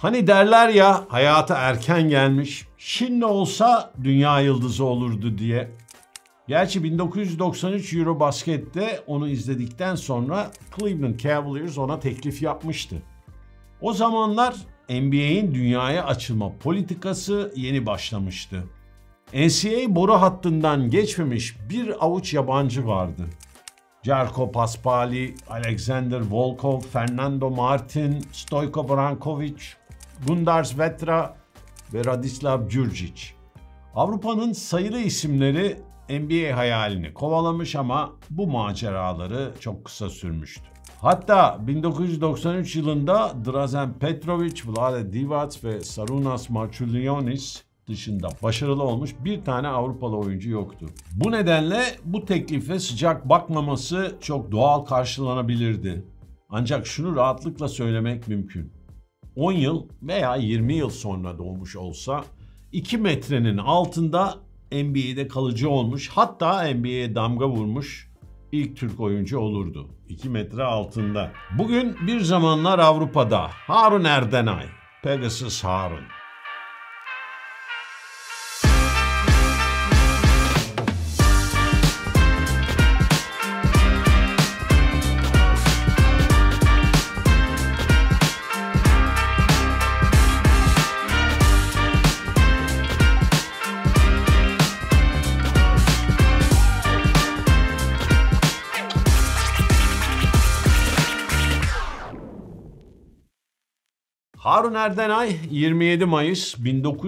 Hani derler ya hayata erken gelmiş, şimdi olsa dünya yıldızı olurdu diye. Gerçi 1993 Eurobasket'te onu izledikten sonra Cleveland Cavaliers ona teklif yapmıştı. O zamanlar NBA'in dünyaya açılma politikası yeni başlamıştı. NCAA boru hattından geçmemiş bir avuç yabancı vardı. Jarko Paspali, Alexander Volkov, Fernando Martin, Stojko Brankovic, Gundars Vetra ve Radislav Djurdjic. Avrupa'nın sayılı isimleri NBA hayalini kovalamış ama bu maceraları çok kısa sürmüştü. Hatta 1993 yılında Drazen Petrovic, Vlade Divac ve Sarunas Marčiulionis dışında başarılı olmuş bir tane Avrupalı oyuncu yoktu. Bu nedenle bu teklife sıcak bakmaması çok doğal karşılanabilirdi. Ancak şunu rahatlıkla söylemek mümkün. 10 yıl veya 20 yıl sonra doğmuş olsa 2 metrenin altında NBA'de kalıcı olmuş, hatta NBA'ye damga vurmuş ilk Türk oyuncu olurdu. 2 metre altında. Bugün bir zamanlar Avrupa'da Harun Erdenay, Pegasus Harun. Harun Erdenay 27 Mayıs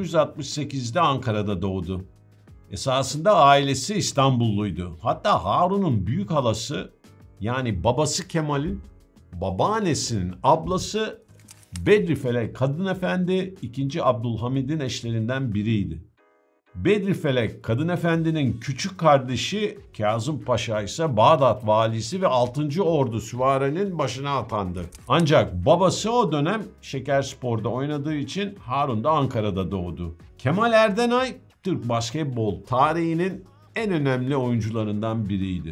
1968'de Ankara'da doğdu. Esasında ailesi İstanbulluydu. Hatta Harun'un büyük halası yani babası Kemal'in babaannesinin ablası Bedrifelek Kadın Efendi 2. Abdülhamid'in eşlerinden biriydi. Bedrifelek Kadın Efendi'nin küçük kardeşi Kazım Paşa ise Bağdat valisi ve 6. Ordu süvarinin başına atandı. Ancak babası o dönem Şekerspor'da oynadığı için Harun da Ankara'da doğdu. Kemal Erdenay, Türk basketbol tarihinin en önemli oyuncularından biriydi.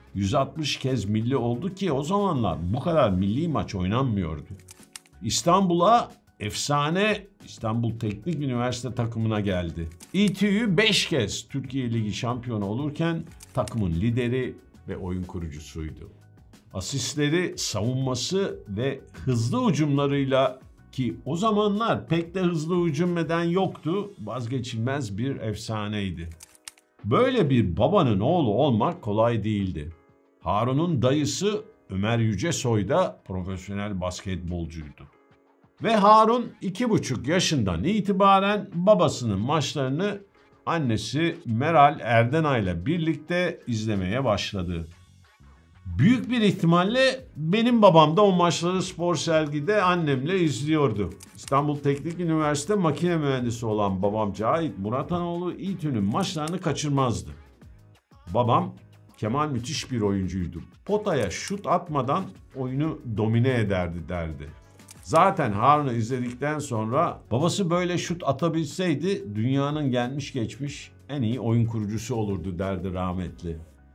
160 kez milli oldu ki o zamanlar bu kadar milli maç oynanmıyordu. İstanbul'a efsane İstanbul Teknik Üniversite takımına geldi. İTÜ 5 kez Türkiye Ligi şampiyonu olurken takımın lideri ve oyun kurucusuydu. Asistleri, savunması ve hızlı hücumlarıyla ki o zamanlar pek de hızlı hücum eden yoktu, vazgeçilmez bir efsaneydi. Böyle bir babanın oğlu olmak kolay değildi. Harun'un dayısı Ömer Yücesoy da profesyonel basketbolcuydu. Ve Harun 2,5 yaşından itibaren babasının maçlarını annesi Meral Erdenay'la birlikte izlemeye başladı. Büyük bir ihtimalle benim babam da o maçları Spor Sergi'de annemle izliyordu. İstanbul Teknik Üniversite makine mühendisi olan babam Cahit Muratanoğlu İTÜ'nün maçlarını kaçırmazdı. Babam Kemal müthiş bir oyuncuydu. Potaya şut atmadan oyunu domine ederdi derdi. Zaten Harun'u izledikten sonra babası böyle şut atabilseydi dünyanın gelmiş geçmiş en iyi oyun kurucusu olurdu derdi rahmetli.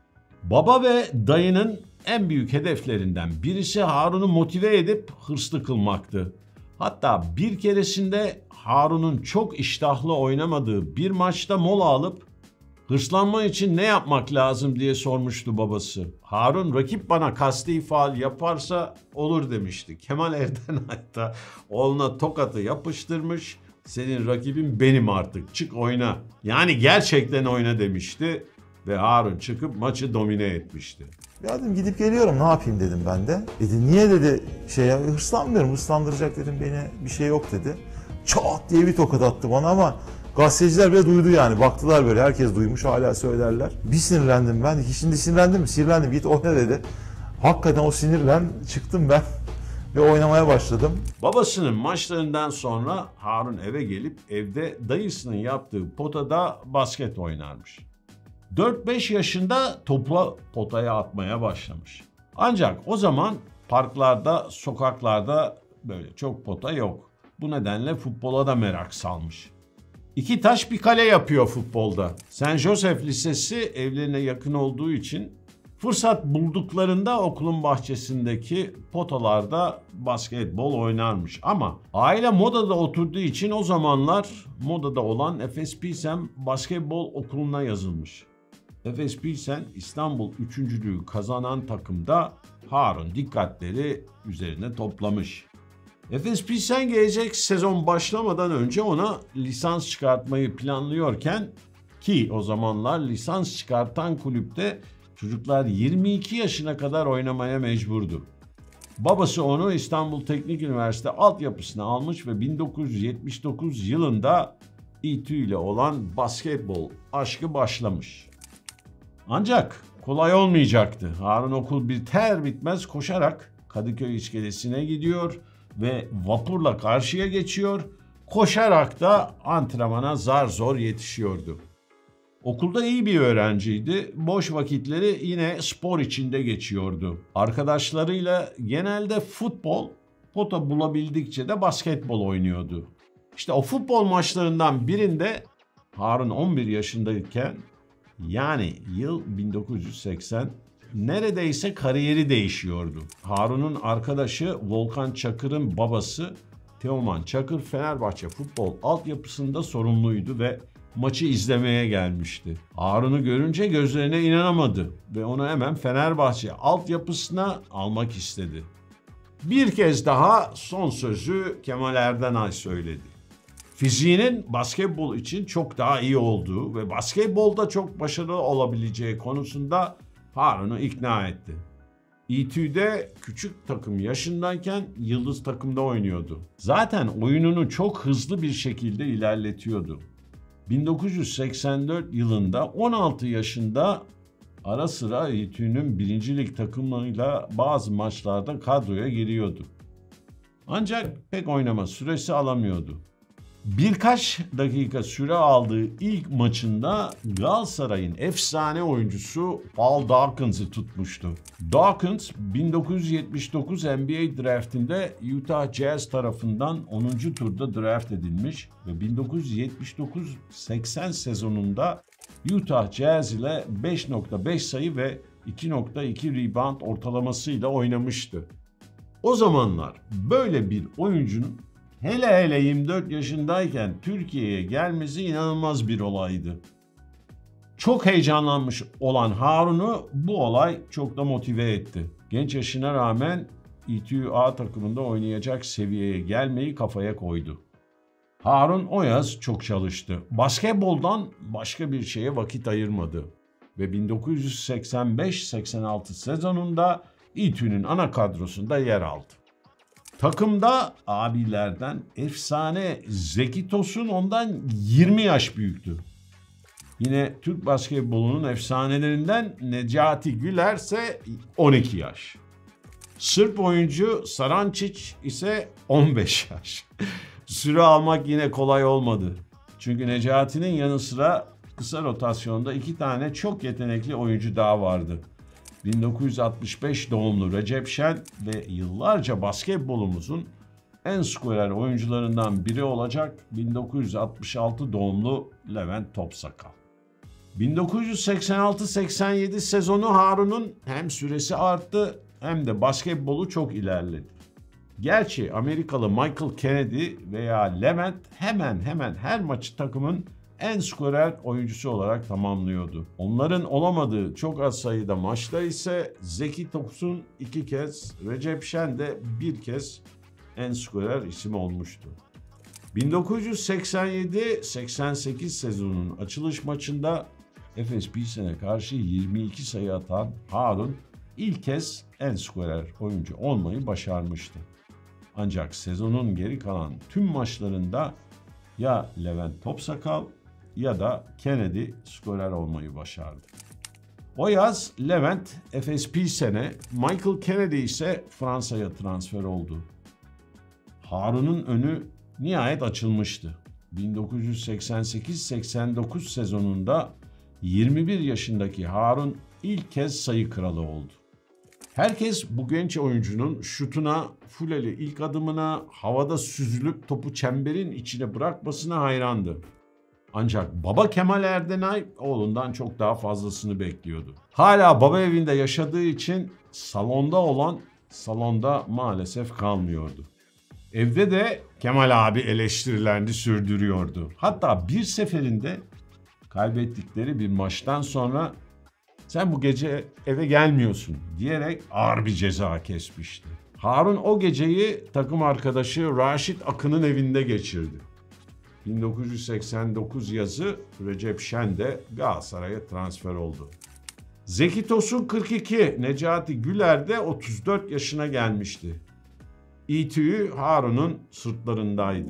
Baba ve dayının en büyük hedeflerinden birisi Harun'u motive edip hırslı kılmaktı. Hatta bir keresinde Harun'un çok iştahlı oynamadığı bir maçta mola alıp hırslanma için ne yapmak lazım diye sormuştu babası. Harun rakip bana kasti faul yaparsa olur demişti. Kemal Erdenay da oğluna tokatı yapıştırmış. Senin rakibin benim artık, çık oyna. Yani gerçekten oyna demişti ve Harun çıkıp maçı domine etmişti. Ya dedim gidip geliyorum ne yapayım dedim ben de. Dedi niye dedi hırslanmıyorum, hırslandıracak dedim beni, bir şey yok dedi. Çat diye bir tokat attı bana ama gazeteciler bile duydu yani. Baktılar böyle, herkes duymuş, hala söylerler. Bir sinirlendim ben. Şimdi sinirlendim mi? Sinirlendim. Git oyna dedi. Hakikaten o sinirlen çıktım ben ve oynamaya başladım. Babasının maçlarından sonra Harun eve gelip evde dayısının yaptığı potada basket oynarmış. 4-5 yaşında topu potaya atmaya başlamış. Ancak o zaman parklarda, sokaklarda böyle çok pota yok. Bu nedenle futbola da merak salmış. 2 taş bir kale yapıyor futbolda. Saint Joseph Lisesi evlerine yakın olduğu için Fırsat bulduklarında okulun bahçesindeki potalarda basketbol oynarmış. Ama aile Moda'da oturduğu için o zamanlar Moda'da olan Efes Pilsen Basketbol Okulu'na yazılmış. Efes Pilsen İstanbul üçüncülüğü kazanan takımda Harun dikkatleri üzerine toplamış. Efes Pilsen gelecek sezon başlamadan önce ona lisans çıkartmayı planlıyorken, ki o zamanlar lisans çıkartan kulüpte çocuklar 22 yaşına kadar oynamaya mecburdu. Babası onu İstanbul Teknik Üniversite altyapısına almış ve 1979 yılında İTÜ ile olan basketbol aşkı başlamış. Ancak kolay olmayacaktı. Harun okul biter bitmez koşarak Kadıköy iskelesine gidiyor ve vapurla karşıya geçiyor. Koşarak da antrenmana zar zor yetişiyordu. Okulda iyi bir öğrenciydi. Boş vakitleri yine spor içinde geçiyordu. Arkadaşlarıyla genelde futbol, pota bulabildikçe de basketbol oynuyordu. İşte o futbol maçlarından birinde Harun 11 yaşındayken, yani yıl 1980, neredeyse kariyeri değişiyordu. Harun'un arkadaşı Volkan Çakır'ın babası Teoman Çakır Fenerbahçe futbol altyapısında sorumluydu ve maçı izlemeye gelmişti. Harun'u görünce gözlerine inanamadı ve onu hemen Fenerbahçe altyapısına almak istedi. Bir kez daha son sözü Kemal Erdenay söyledi. Fiziğinin basketbol için çok daha iyi olduğu ve basketbolda çok başarılı olabileceği konusunda Harun'u ikna etti. İTÜ'de küçük takım yaşındayken yıldız takımda oynuyordu. Zaten oyununu çok hızlı bir şekilde ilerletiyordu. 1984 yılında 16 yaşında ara sıra İTÜ'nün 1. Lig takımlarıyla bazı maçlarda kadroya giriyordu. Ancak pek oynama süresi alamıyordu. Birkaç dakika süre aldığı ilk maçında Galatasaray'ın efsane oyuncusu Paul Dawkins'i tutmuştu. Dawkins 1979 NBA draftinde Utah Jazz tarafından 10. turda draft edilmiş ve 1979-80 sezonunda Utah Jazz ile 5.5 sayı ve 2.2 rebound ortalamasıyla oynamıştı. O zamanlar böyle bir oyuncunun hele 24 yaşındayken Türkiye'ye gelmesi inanılmaz bir olaydı. Çok heyecanlanmış olan Harun'u bu olay çok da motive etti. Genç yaşına rağmen İTÜ A takımında oynayacak seviyeye gelmeyi kafaya koydu. Harun o yaz çok çalıştı. Basketboldan başka bir şeye vakit ayırmadı ve 1985-86 sezonunda İTÜ'nün ana kadrosunda yer aldı. Takımda abilerden efsane Zeki Tosun ondan 20 yaş büyüktü. Yine Türk basketbolunun efsanelerinden Necati Güler ise 12 yaş. Sırp oyuncu Sarančić ise 15 yaş. Süre almak yine kolay olmadı. Çünkü Necati'nin yanı sıra kısa rotasyonda 2 tane çok yetenekli oyuncu daha vardı. 1965 doğumlu Recep Şen ve yıllarca basketbolumuzun en skorer oyuncularından biri olacak 1966 doğumlu Levent Topsakal. 1986-87 sezonu Harun'un hem süresi arttı hem de basketbolu çok ilerledi. Gerçi Amerikalı Michael Kennedy veya Levent hemen her maçı takımın en skorer oyuncusu olarak tamamlıyordu. Onların olamadığı çok az sayıda maçta ise Zeki Tosun 2 kez, Recep Şen de 1 kez en skorer isim olmuştu. 1987-88 sezonunun açılış maçında Efes Pilsen'e karşı 22 sayı atan Harun ilk kez en skorer oyuncu olmayı başarmıştı. Ancak sezonun geri kalan tüm maçlarında ya Levent Topsakal ya da Kennedy skorer olmayı başardı. O yaz Levent Efes Pilsen'e, Michael Kennedy ise Fransa'ya transfer oldu. Harun'un önü nihayet açılmıştı. 1988-89 sezonunda 21 yaşındaki Harun ilk kez sayı kralı oldu. Herkes bu genç oyuncunun şutuna, fuleli ilk adımına, havada süzülüp topu çemberin içine bırakmasına hayrandı. Ancak baba Kemal Erdenay oğlundan çok daha fazlasını bekliyordu. Hala baba evinde yaşadığı için salonda olan salonda maalesef kalmıyordu. Evde de Kemal abi eleştirilerini sürdürüyordu. Hatta bir seferinde kaybettikleri bir maçtan sonra "Sen bu gece eve gelmiyorsun" diyerek ağır bir ceza kesmişti. Harun o geceyi takım arkadaşı Raşit Akın'ın evinde geçirdi. 1989 yazı Recep Şen de Galatasaray'a transfer oldu. Zeki Tosun 42, Necati Güler de 34 yaşına gelmişti. İTÜ Harun'un sırtlarındaydı.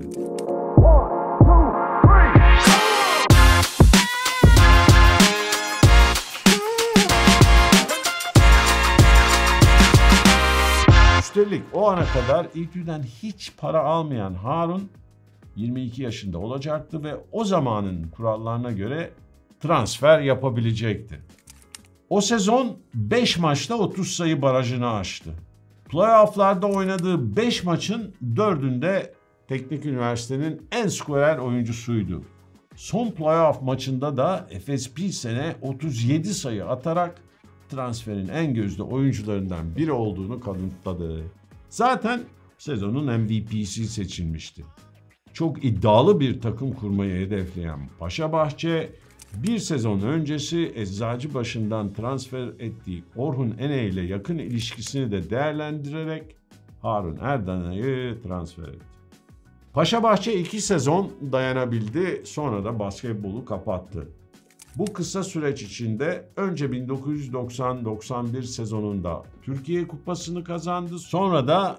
Üstelik o ana kadar İTÜ'den hiç para almayan Harun 22 yaşında olacaktı ve o zamanın kurallarına göre transfer yapabilecekti. O sezon 5 maçta 30 sayı barajını aştı. Playoff'larda oynadığı 5 maçın 4'ünde Teknik Üniversite'nin en skorer oyuncusuydu. Son playoff maçında da Efes Pilsen'e 37 sayı atarak transferin en gözde oyuncularından biri olduğunu kanıtladı. Zaten sezonun MVP'si seçilmişti. Çok iddialı bir takım kurmayı hedefleyen Paşabahçe, bir sezon öncesi Eczacıbaşı'ndan transfer ettiği Orhun Ene ile yakın ilişkisini de değerlendirerek Harun Erdenay'ı transfer etti. Paşabahçe 2 sezon dayanabildi, sonra da basketbolu kapattı. Bu kısa süreç içinde önce 1990-91 sezonunda Türkiye Kupası'nı kazandı, sonra da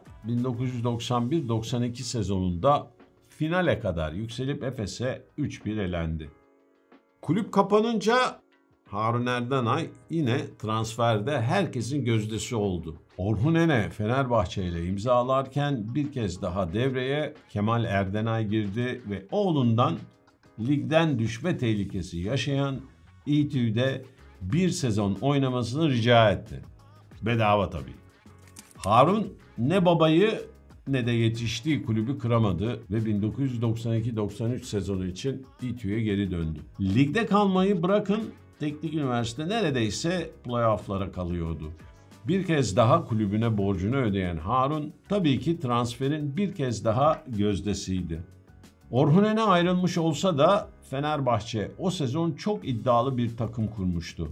1991-92 sezonunda finale kadar yükselip Efes'e 3-1 elendi. Kulüp kapanınca Harun Erdenay yine transferde herkesin gözdesi oldu. Orhun Ene Fenerbahçe ile imzalarken bir kez daha devreye Kemal Erdenay girdi ve oğlundan ligden düşme tehlikesi yaşayan İTÜ'de bir sezon oynamasını rica etti. Bedava tabii. Harun ne babayı ne de yetiştiği kulübü kıramadı ve 1992-93 sezonu için İTÜ'ye geri döndü. Ligde kalmayı bırakın, Teknik Üniversite neredeyse playoff'lara kalıyordu. Bir kez daha kulübüne borcunu ödeyen Harun tabii ki transferin bir kez daha gözdesiydi. Orhun Ene ayrılmış olsa da Fenerbahçe o sezon çok iddialı bir takım kurmuştu.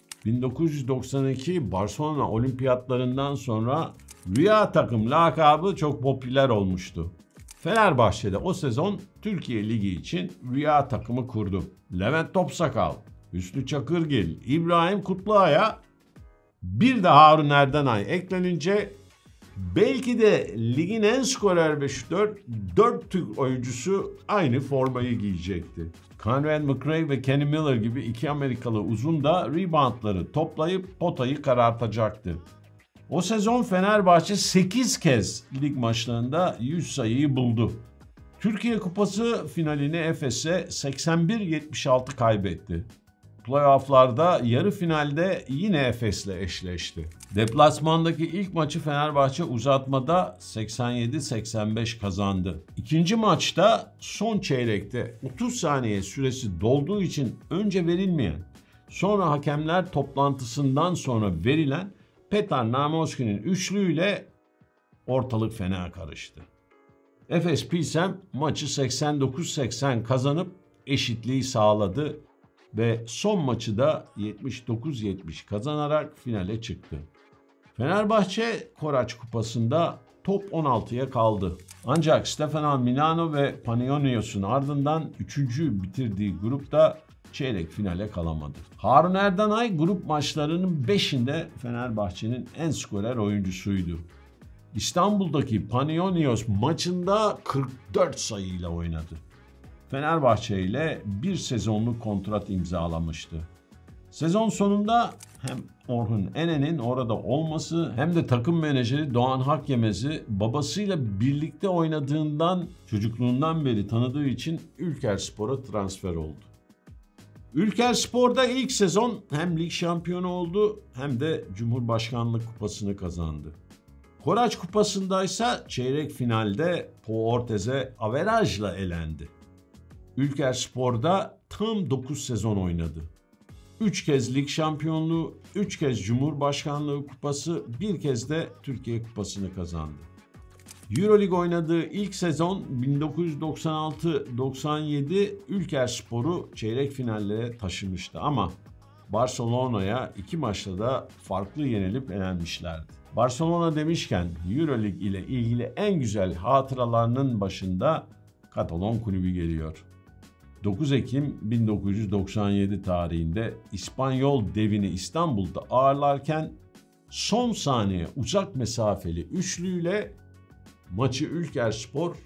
1992 Barcelona Olimpiyatlarından sonra Rüya takım lakabı çok popüler olmuştu. Fenerbahçe'de o sezon Türkiye Ligi için Rüya takımı kurdu. Levent Topsakal, Hüsnü Çakırgil, İbrahim Kutluay'a bir de Harun Erdenay eklenince belki de ligin en skorer 4 Türk oyuncusu aynı formayı giyecekti. Conrad McRae ve Kenny Miller gibi iki Amerikalı uzun da reboundları toplayıp potayı karartacaktı. O sezon Fenerbahçe 8 kez lig maçlarında 100 sayıyı buldu. Türkiye Kupası finalini Efes'e 81-76 kaybetti. Playoff'larda yarı finalde yine Efes'le eşleşti. Deplasmandaki ilk maçı Fenerbahçe uzatmada 87-85 kazandı. İkinci maçta son çeyrekte 30 saniye süresi dolduğu için önce verilmeyen, sonra hakemler toplantısından sonra verilen Petar Namoski'nin üçlüğüyle ortalık fena karıştı. Efes Pilsen maçı 89-80 kazanıp eşitliği sağladı ve son maçı da 79-70 kazanarak finale çıktı. Fenerbahçe Koraç Kupası'nda top 16'ya kaldı. Ancak Stefano Milano ve Panionios'un ardından 3. bitirdiği grupta çeyrek finale kalamadı. Harun Erdenay grup maçlarının 5'inde Fenerbahçe'nin en skorer oyuncusuydu. İstanbul'daki Panionios maçında 44 sayıyla oynadı. Fenerbahçe ile bir sezonluk kontrat imzalamıştı. Sezon sonunda hem Orhun Ene'nin orada olması hem de takım menajeri Doğan Hakyemez'i babasıyla birlikte oynadığından, çocukluğundan beri tanıdığı için Ülkerspor'a transfer oldu. Ülkerspor'da ilk sezon hem lig şampiyonu oldu hem de Cumhurbaşkanlık Kupası'nı kazandı. Koraç Kupası'ndaysa çeyrek finalde Pau Ortez'e averajla elendi. Ülkerspor'da tam 9 sezon oynadı. 3 kez lig şampiyonluğu, 3 kez Cumhurbaşkanlığı kupası, 1 kez de Türkiye kupasını kazandı. Euroleague oynadığı ilk sezon 1996-97 Ülkerspor'u çeyrek finallere taşımıştı ama Barcelona'ya 2 maçta da farklı yenilip elenmişlerdi. Barcelona demişken Euroleague ile ilgili en güzel hatıralarının başında Katalon kulübü geliyor. 9 Ekim 1997 tarihinde İspanyol devini İstanbul'da ağırlarken son saniye uzak mesafeli üçlüyle maçı Ülkerspor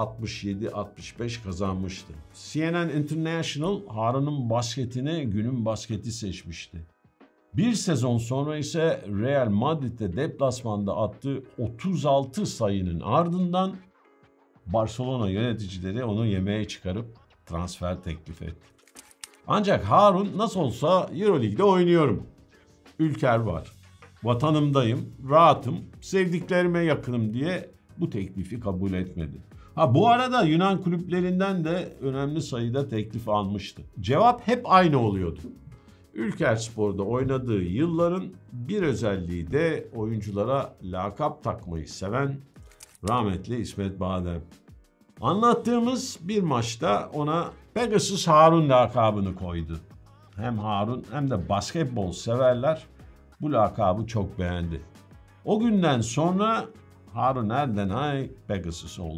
67-65 kazanmıştı. CNN International Harun'un basketini günün basketi seçmişti. Bir sezon sonra ise Real Madrid'de deplasmanda attığı 36 sayının ardından Barcelona yöneticileri onu yemeğe çıkarıp transfer teklif etti. Ancak Harun nasıl olsa Euroleague'de oynuyorum. Ülker var. Vatanımdayım, rahatım, sevdiklerime yakınım diye bu teklifi kabul etmedi. Bu arada Yunan kulüplerinden de önemli sayıda teklif almıştı. Cevap hep aynı oluyordu. Ülkerspor'da oynadığı yılların bir özelliği de oyunculara lakap takmayı seven rahmetli İsmet Badem. Anlattığımız bir maçta ona Pegasus Harun lakabını koydu. Hem Harun hem de basketbol severler bu lakabı çok beğendi. O günden sonra Harun Erdenay Pegasus oldu.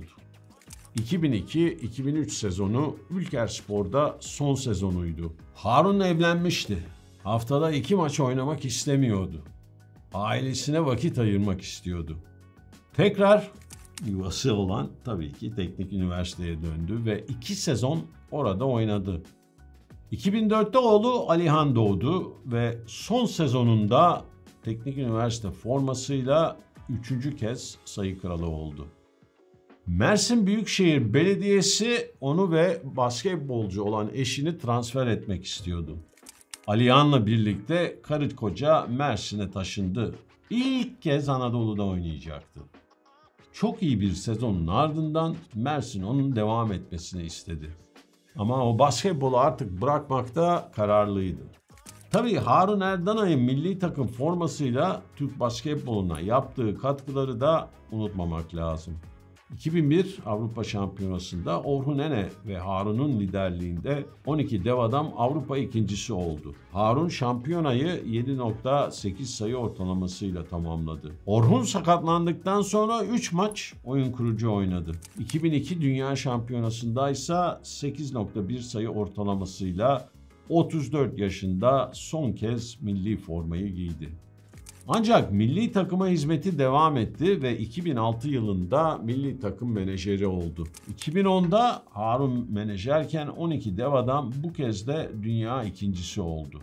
2002-2003 sezonu Ülkerspor'da son sezonuydu. Harun evlenmişti. Haftada 2 maç oynamak istemiyordu. Ailesine vakit ayırmak istiyordu. Tekrar yuvası olan tabii ki Teknik Üniversiteye döndü ve 2 sezon orada oynadı. 2004'te oğlu Alihan doğdu ve son sezonunda Teknik Üniversite formasıyla 3. kez sayı kralı oldu. Mersin Büyükşehir Belediyesi onu ve basketbolcu olan eşini transfer etmek istiyordu. Alihan'la birlikte karı koca Mersin'e taşındı. İlk kez Anadolu'da oynayacaktı. Çok iyi bir sezonun ardından Mersin onun devam etmesini istedi. Ama o basketbolu artık bırakmakta kararlıydı. Tabii Harun Erdenay'ın milli takım formasıyla Türk basketboluna yaptığı katkıları da unutmamak lazım. 2001 Avrupa Şampiyonası'nda Orhun Ene ve Harun'un liderliğinde 12 dev adam Avrupa ikincisi oldu. Harun şampiyonayı 7.8 sayı ortalamasıyla tamamladı. Orhun sakatlandıktan sonra 3 maç oyun kurucu oynadı. 2002 Dünya Şampiyonası'nda ise 8.1 sayı ortalamasıyla 34 yaşında son kez milli formayı giydi. Ancak milli takıma hizmeti devam etti ve 2006 yılında milli takım menajeri oldu. 2010'da Harun menajerken 12 dev adam bu kez de dünya ikincisi oldu.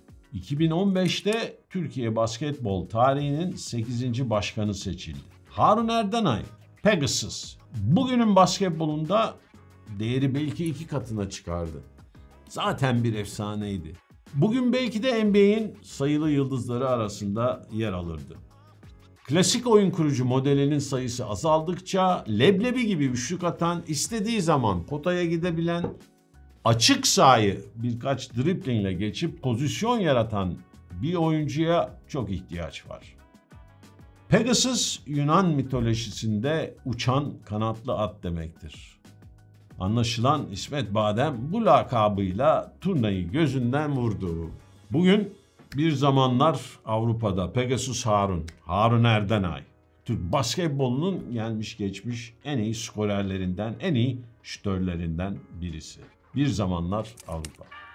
2015'te Türkiye basketbol tarihinin 8. başkanı seçildi. Harun Erdenay, Pegasus, bugünün basketbolunda değeri belki 2 katına çıkardı. Zaten bir efsaneydi. Bugün belki de NBA'in sayılı yıldızları arasında yer alırdı. Klasik oyun kurucu modelinin sayısı azaldıkça leblebi gibi üçlük atan, istediği zaman potaya gidebilen, açık sahayı birkaç driblingle geçip pozisyon yaratan bir oyuncuya çok ihtiyaç var. Pegasus, Yunan mitolojisinde uçan kanatlı at demektir. Anlaşılan İsmet Badem bu lakabıyla turnayı gözünden vurdu. Bugün bir zamanlar Avrupa'da Pegasus Harun Erdenay, Türk basketbolunun gelmiş geçmiş en iyi skorerlerinden, en iyi şütörlerinden birisi. Bir zamanlar Avrupa.